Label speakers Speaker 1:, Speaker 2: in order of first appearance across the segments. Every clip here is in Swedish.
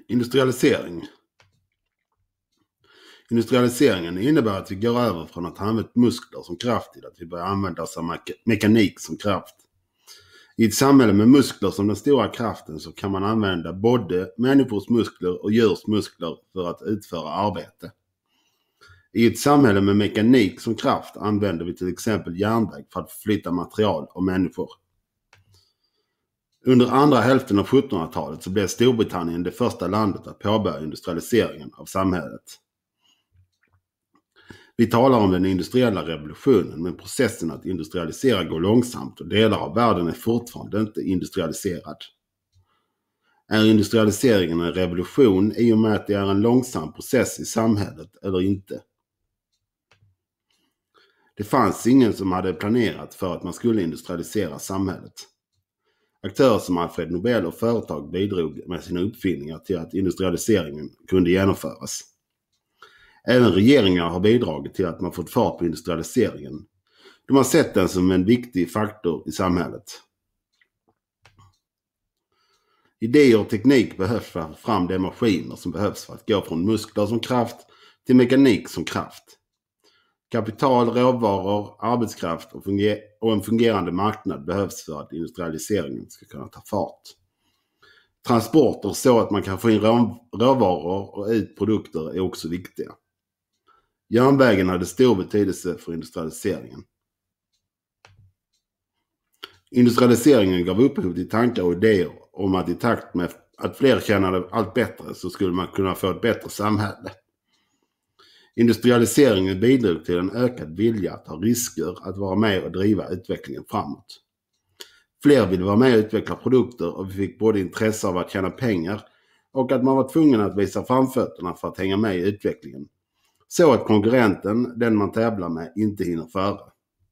Speaker 1: Industrialisering. Industrialiseringen innebär att vi går över från att ha använt muskler som kraft till att vi börjar använda oss av mekanik som kraft. I ett samhälle med muskler som den stora kraften så kan man använda både människors muskler och djurs muskler för att utföra arbete. I ett samhälle med mekanik som kraft använder vi till exempel järnväg för att flytta material och människor. Under andra hälften av 1700-talet så blev Storbritannien det första landet att påbörja industrialiseringen av samhället. Vi talar om den industriella revolutionen, men processen att industrialisera går långsamt och delar av världen är fortfarande inte industrialiserad. Är industrialiseringen en revolution i och med att det är en långsam process i samhället eller inte? Det fanns ingen som hade planerat för att man skulle industrialisera samhället. Aktörer som Alfred Nobel och företag bidrog med sina uppfinningar till att industrialiseringen kunde genomföras. Även regeringar har bidragit till att man fått fart på industrialiseringen. De har sett den som en viktig faktor i samhället. Idéer och teknik behövs för att få fram de maskiner som behövs för att gå från muskler som kraft till mekanik som kraft. Kapital, råvaror, arbetskraft och en fungerande marknad behövs för att industrialiseringen ska kunna ta fart. Transporter så att man kan få in råvaror och ut produkter är också viktiga. Järnvägen hade stor betydelse för industrialiseringen. Industrialiseringen gav upphov till tankar och idéer om att i takt med att fler tjänade allt bättre så skulle man kunna få ett bättre samhälle. Industrialiseringen bidrog till en ökad vilja att ta risker, att vara med och driva utvecklingen framåt. Fler ville vara med och utveckla produkter och vi fick både intresse av att tjäna pengar och att man var tvungen att visa framfötterna för att hänga med i utvecklingen. Så att konkurrenten, den man tävlar med, inte hinner före.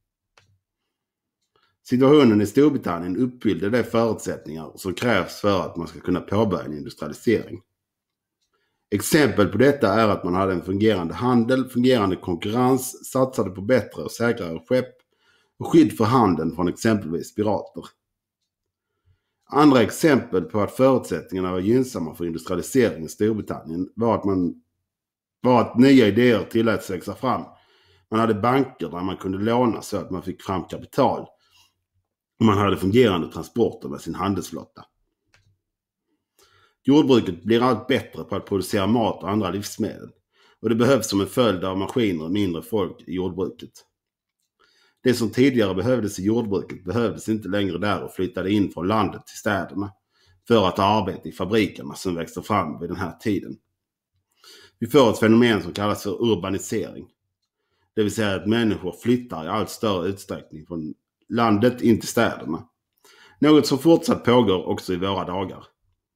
Speaker 1: Situationen i Storbritannien uppfyllde de förutsättningar som krävs för att man ska kunna påbörja en industrialisering. Exempel på detta är att man hade en fungerande handel, fungerande konkurrens, satsade på bättre och säkrare skepp och skydd för handeln från exempelvis pirater. Andra exempel på att förutsättningarna var gynnsamma för industrialisering i Storbritannien var att nya idéer tilläts växa fram. Man hade banker där man kunde låna så att man fick fram kapital. Och man hade fungerande transporter med sin handelsflotta. Jordbruket blir allt bättre på att producera mat och andra livsmedel. Och det behövs som en följd av maskiner och mindre folk i jordbruket. Det som tidigare behövdes i jordbruket behövdes inte längre där och flyttade in från landet till städerna för att ha arbete i fabrikerna som växte fram vid den här tiden. Vi får ett fenomen som kallas för urbanisering. Det vill säga att människor flyttar i allt större utsträckning från landet in till städerna. Något som fortsatt pågår också i våra dagar.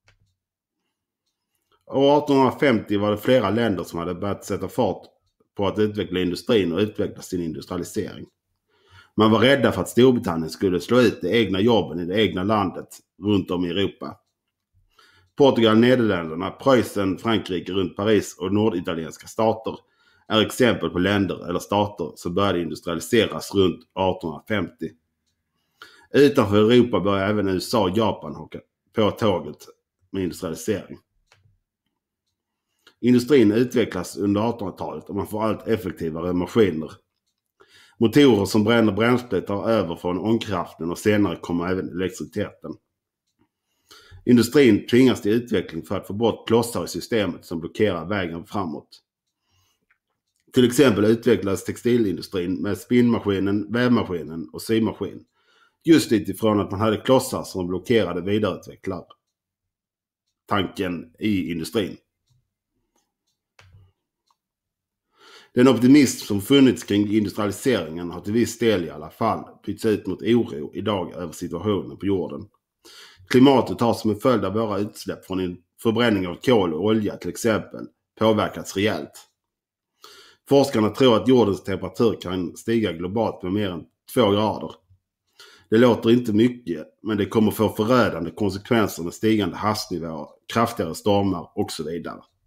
Speaker 1: År 1850 var det flera länder som hade börjat sätta fart på att utveckla industrin och utveckla sin industrialisering. Man var rädda för att Storbritannien skulle slå ut de egna jobben i det egna landet runt om i Europa. Portugal, Nederländerna, Preussen, Frankrike runt Paris och norditalienska stater är exempel på länder eller stater som började industrialiseras runt 1850. Utanför Europa började även USA och Japan hoppa på tåget med industrialisering. Industrin utvecklas under 1800-talet och man får allt effektivare maskiner. Motorer som bränner bränsle tar över från ångkraften och senare kommer även elektriciteten. Industrin tvingas till utveckling för att få bort klossar i systemet som blockerar vägen framåt. Till exempel utvecklas textilindustrin med spinnmaskinen, vävmaskinen och symaskin. Just utifrån att man hade klossar som blockerade vidareutvecklar tanken i industrin. Den optimism som funnits kring industrialiseringen har till viss del i alla fall bytts ut mot oro idag över situationen på jorden. Klimatet har som en följd av våra utsläpp från en förbränning av kol och olja till exempel påverkats rejält. Forskarna tror att jordens temperatur kan stiga globalt med mer än 2 grader. Det låter inte mycket, men det kommer få förödande konsekvenser med stigande havsnivåer, kraftigare stormar och så vidare.